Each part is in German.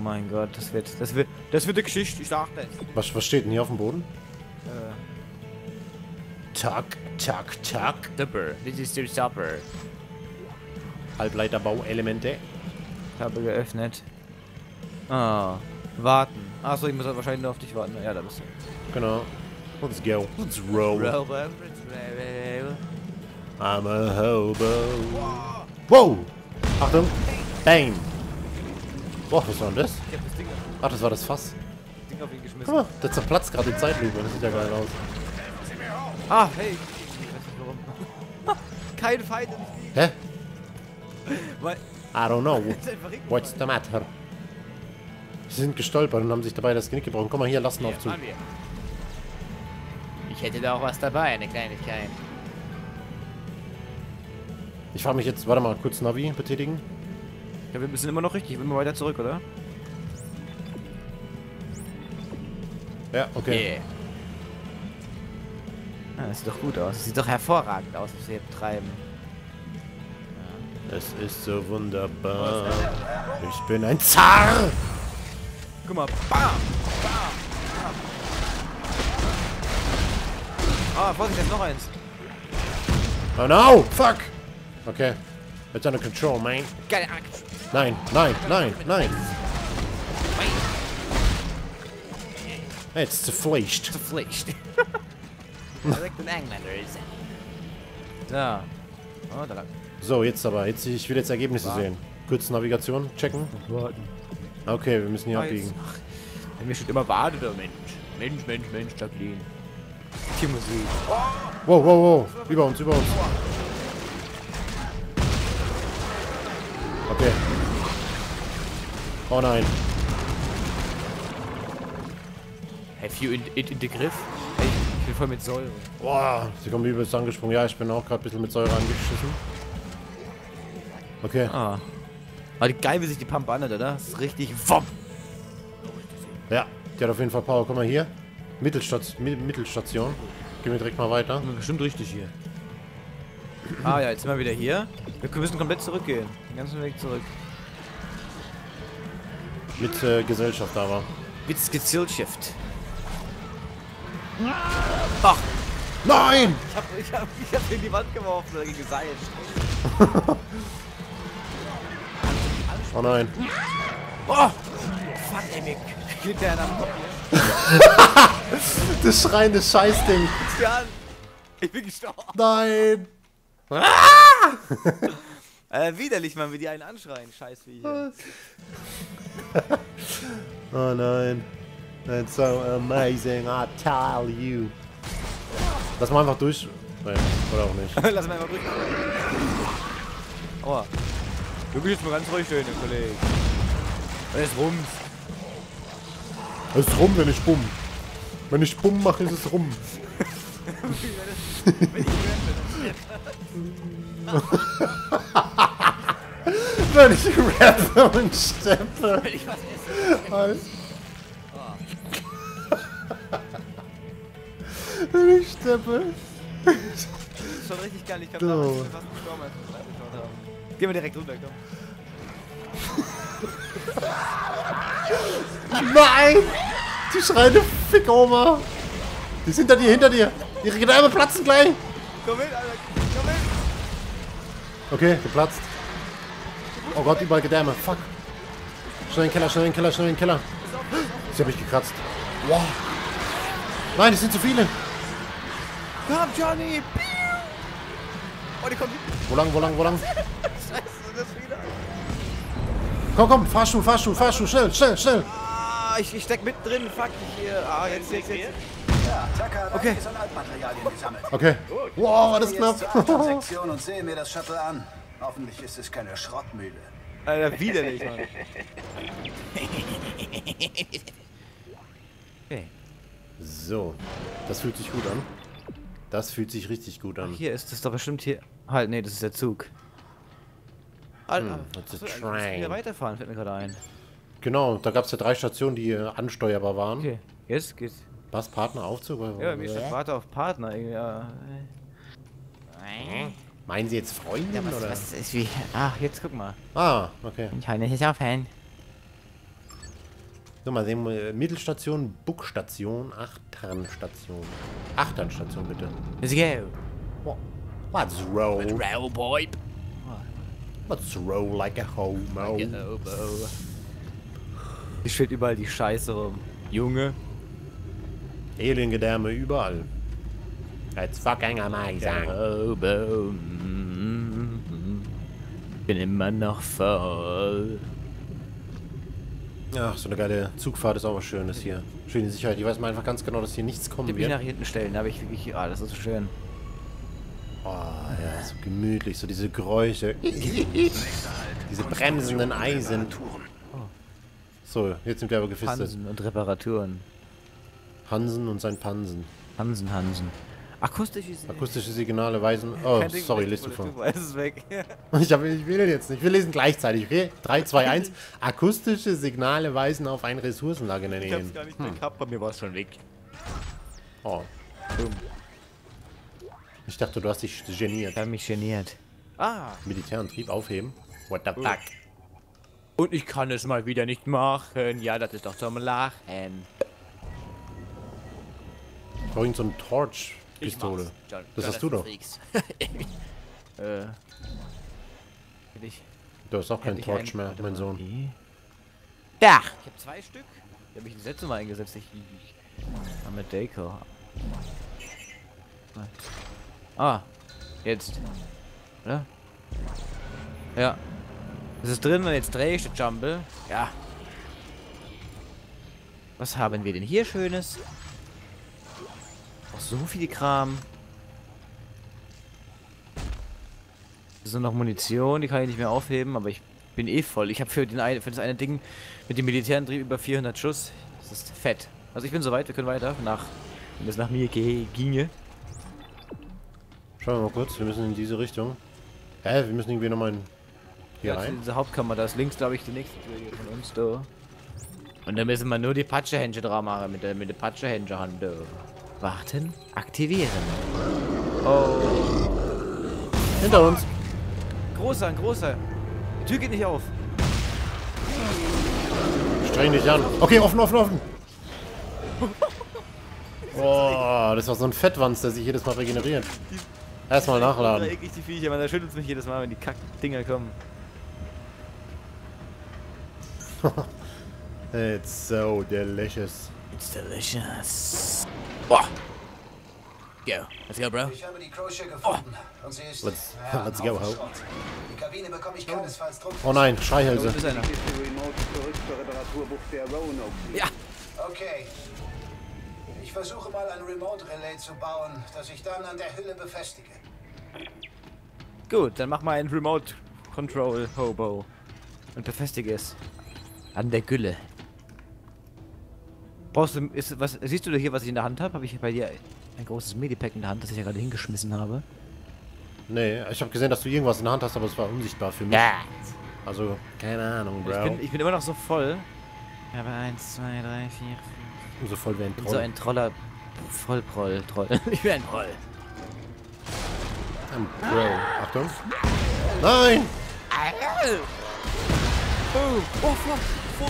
mein Gott, das wird eine Geschichte, ich sag das. Was steht denn hier auf dem Boden? Tak, tak, tak. Supper, this is the supper. Halbleiterbauelemente. Ich habe geöffnet. Ah, warten. Achso, ich muss halt wahrscheinlich nur auf dich warten. Ja, da bist du. Genau. Let's go. Let's roll. I'm a hobo. Wow! Achtung! Bang! Boah, was war denn das? Ich hab das Ding, Ach, das war das Fass. auf ihn geschmissen. Guck mal, der zerplatzt gerade in Zeitlupe. Das sieht ja geil aus. Ah, hey! Ich weiß nicht warum. Kein Feind und ich Hä? Weil. I don't know. Ist einfach richtig. What's the matter? Sie sind gestolpert und haben sich dabei das Genick gebrochen. Komm mal hier, Lastenaufzug. Fahren wir. Ich hätte da auch was dabei, eine Kleinigkeit. Ich frage mich jetzt, warte mal, kurz Navi betätigen. Ja, wir sind immer noch richtig. Wir sind immer weiter zurück, oder? Ja, okay. Yeah. Ah, das sieht doch gut aus. Das sieht doch hervorragend aus, was wir hier betreiben. Es ist so wunderbar. Ich bin ein Zar! Guck mal. Bam! Bam! Ah, Vorsicht, da ist noch eins. Oh no! Fuck! Okay. It's under control, man. Geile Axt. Nein, nein, nein, nein. It's zerfleischt. Zerfleischt. Direkt in Engländer ist da. Oh, da lang. So, jetzt aber. Ich will jetzt Ergebnisse sehen. Kurz Navigation checken. Warten. Okay, wir müssen hier abbiegen. Bei mir steht immer wartet der Mensch. Mensch, Jacqueline. Tiermusik. Wow, wow, wow. Über uns, über uns. Okay. Oh nein. Have you it in the Griff? Ey, ich bin voll mit Säure. Boah, sie kommen übelst angesprungen. Ja, ich bin auch gerade ein bisschen mit Säure angeschissen. Okay. Ah. Aber geil, wie sich die Pumpe anhört, oder? Das ist richtig WOM. Ja, die hat auf jeden Fall Power. Guck mal hier. Mittelstation. Gehen wir direkt mal weiter. Bestimmt richtig hier. Ah ja, jetzt sind wir wieder hier. Wir müssen komplett zurückgehen. Den ganzen Weg zurück. Mit Gesellschaft aber. Mit Gesellschaft. Ach! Nein! Ich hab in die Wand geworfen oder geseilt. Oh nein. Oh! Fuck, ey, Mick. Geht der am Kopf hier? Das schreiende Scheißding. Ich bin gestorben. Nein! Widerlich, man, wie die einen anschreien. Scheißviecher. Oh nein. That's so amazing, I tell you. Lass mal einfach durch. Nein, oder auch nicht. Lass mal einfach durch. Aua. Du bist jetzt mal ganz ruhig stehen, Kollege. Es rums. Es ist rum, wenn ich bumm. Wenn ich bumm mache, ist es rum. Wenn ich rappe und steppe. Wenn ich was esse. Wenn ich steppe. Das ist schon richtig geil. Ich kann sagen, dass wir fast gestorben, als wir das geschaut haben. Gehen wir direkt runter, komm. Nein! Die schreiende Fick-Oma! Die sind hinter dir! Ihre Gedärme platzen gleich! Komm hin, Alter! Komm hin! Okay, geplatzt. Oh Gott, überall Gedärme. Fuck. Schnell in den Keller, schnell in den Keller, schnell in den Keller. Sie hab mich gekratzt. Wow. Nein, es sind zu viele. Komm, Johnny! Oh, die kommt hin! Wo lang, wo lang, wo lang? Scheiße, das wieder! Komm, komm, Fahrstuhl, Fahrstuhl, Fahrstuhl, schnell, schnell, schnell. Ah, ich steck mittendrin, fuck ich hier. Ah, jetzt. Ja, Tucker hat Okay. einiges an Altmaterialien gesammelt. Okay. Wow, war das Ich gehe jetzt zur knapp. Autosektion und sehe mir das Shuttle an. Hoffentlich ist es keine Schrottmühle. Alter, widerlich, Mann. Okay. So, das fühlt sich gut an. Das fühlt sich richtig gut an. Hier ist das doch bestimmt hier. Halt, nee, das ist der Zug. Alter, that's a wir müssen train. hier weiterfahren, fällt mir gerade ein. Genau, da gab es ja 3 Stationen, die ansteuerbar waren. Okay, jetzt geht's. Was? Partneraufzug? Ja, mir steht Warte auf Partner. Irgendwie, ja. Meinen Sie jetzt Freundin Ja, oder? was ist wie. Ach, jetzt guck mal. Ah, okay. Ich heule nicht auf Fan. So, mal sehen, Mittelstation, Bugstation, Achternstation. Achternstation, bitte. Let's go. Let's roll. Roll, boy. Let's roll like a homo. Hier steht überall die Scheiße rum. Junge. Aliengedärme überall. It's fucking amazing. Hobo. Bin immer noch voll. Ach, so eine geile Zugfahrt ist auch was Schönes hier. Schöne Sicherheit. Ich weiß mal einfach ganz genau, dass hier nichts kommen Die mich wird. nach hinten stellen, da habe ich wirklich. Ah, das ist so schön. Oh, ja, so gemütlich, so diese Geräusche. Diese bremsenden Eisen. So, jetzt sind wir aber gefistet. Hansen und Reparaturen. Hansen und sein Pansen. Hansen. Akustische Signale weisen... Oh, Kein Ding, sorry, ich- lest du vor. Es ist weg. Ich will jetzt nicht. Wir lesen gleichzeitig, okay? 3, 2, 1. Akustische Signale weisen auf ein Ressourcenlager Ich hab's hin. gar nicht mehr gehabt, bei mir war es schon weg. Oh. Ich dachte, du hast dich geniert. Ich habe mich geniert. Ah. Militärantrieb aufheben? What the fuck? Und ich kann es mal wieder nicht machen. Ja, das ist doch zum Lachen. Vorhin so eine Torch-Pistole. Das hast du doch. Will ich. Du hast auch keinen Hätte ich Torch einen- mehr, warte mein mal. Sohn. Ja. Ich habe 2 Stück. Die habe ich das letzte Mal eingesetzt. Ich mit Deco. Ah. Jetzt. Oder? Ja. Das ist drin und jetzt drehe ich das Jumble. Ja. Was haben wir denn hier Schönes? Oh, so viel Kram. Das ist noch Munition, die kann ich nicht mehr aufheben, aber ich bin eh voll. Ich habe für das eine Ding mit dem Militärantrieb über 400 Schuss. Das ist fett. Also ich bin soweit, wir können weiter, wenn es nach mir ginge. Schauen wir mal kurz, wir müssen in diese Richtung. Wir müssen irgendwie nochmal hier Ja, rein. diese Hauptkammer, da ist links, glaube ich, die nächste Tür hier von uns, da. Und dann müssen wir nur die Patschehändchen dran machen, mit der Patschehändchen-Hand. Warten, aktivieren. Oh. Hinter uns! Großer, ein großer. Die Tür geht nicht auf. Streng dich an. Okay, offen. Oh, das war so ein Fettwanz, der sich jedes Mal regeneriert. Erstmal nachladen. Eklig die Viecher, man, da schüttelt es mich jedes Mal, wenn die Kack-Dinger kommen. It's so delicious. It's delicious. Boah. Go. Let's go, bro. Ich habe die Crochet gefunden. Und sie ist... Let's go, ho. Schrott. Die Kabine bekomme ich keinesfalls drum. Oh nein, Schreihälse. Ist einer. Ja. Okay. Ich versuche mal ein Remote-Relay zu bauen, das ich dann an der Hülle befestige. Gut, dann mach mal ein Remote Control Hobo. Und befestige es. An der Gülle. Brauchst du, siehst du hier, was ich in der Hand habe? Habe ich bei dir ein großes Medipack in der Hand, das ich ja gerade hingeschmissen habe? Nee, ich habe gesehen, dass du irgendwas in der Hand hast, aber es war unsichtbar für mich. Ja. Also, keine Ahnung, Bro. Ich bin immer noch so voll. Ich habe 1, 2, 3, 4, So voll wie ein 5. So Troll. ein Troller. Troll. Ich bin ein Troll. Ein Bro. Achtung. Nein! Oh, fuck.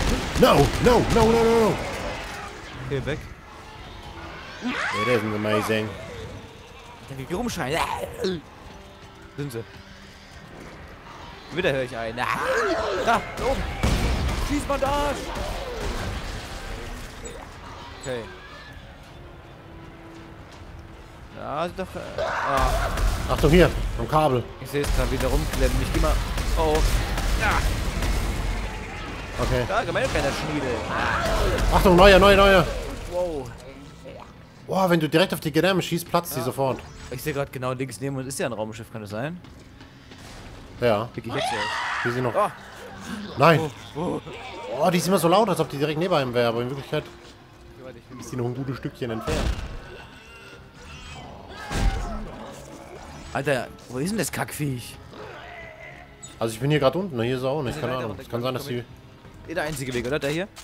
No! Okay, weg. It isn't amazing. Der will rumschreien. Sind sie. Wieder höre ich einen. Da oben. Schießbandage. Okay. Ja, doch. Achtung, hier, am Kabel. Ich sehe es gerade wieder rumklemmen. Ich geh mal. Oh. Ja. Okay. Da, gemein, kleiner Schniedel. Achtung, neuer. Wow. Boah, wenn du direkt auf die Gedärme schießt, platzt die sofort. Ich sehe gerade genau links neben uns ist ja ein Raumschiff, kann das sein? Ja, Pick ich jetzt erst. hier ist sie noch. Oh. Nein! Oh, die ist immer so laut, als ob die direkt neben einem wäre, aber in Wirklichkeit ist sie noch ein gutes Stückchen entfernt. Alter, wo ist denn das Kackviech? Also ich bin hier gerade unten, hier ist er auch nicht, keine Ahnung. Es kann sein, dass sie... Der einzige Weg, oder? Der hier?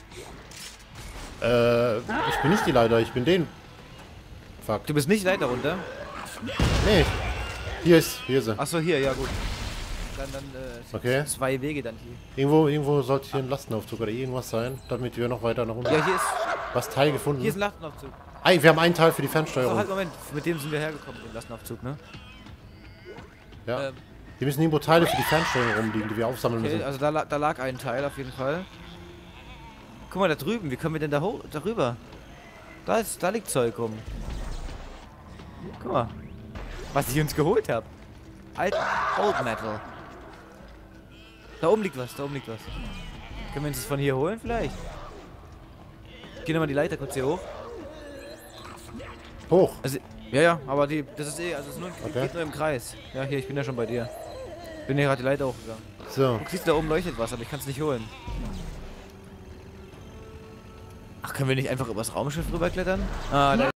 Ich bin nicht die Leiter, ich bin den. Fuck. Du bist nicht weiter runter? Nee. Hier ist sie. Achso, hier, ja gut. Okay. 2 Wege dann hier. Irgendwo sollte hier ein Lastenaufzug oder irgendwas sein, damit wir noch weiter nach unten. Ja, hier ist Was Teil gefunden? ein Lastenaufzug. Ei, wir haben einen Teil für die So, Fernsteuerung. halt, Moment. Mit dem sind wir hergekommen, den Lastenaufzug, ne? Ja. Hier müssen irgendwo Teile für die Fernsteuerung rumliegen, die wir aufsammeln Okay, müssen. also da lag ein Teil auf jeden Fall. Guck mal, da drüben. Wie kommen wir denn darüber? Da liegt Zeug rum. Guck mal. Was ich uns geholt habe. Old Metal. Da oben liegt was, Können wir uns das von hier holen vielleicht? Geh nochmal die Leiter kurz hier hoch. Hoch. Also, ja, aber das ist also es ist nur, Okay. geht nur im Kreis. Ja, hier, ich bin ja schon bei dir. Bin hier gerade die Leiter hochgegangen. So. Du siehst, da oben leuchtet was, aber ich kann es nicht holen. Ach, können wir nicht einfach übers Raumschiff rüberklettern? Ah, da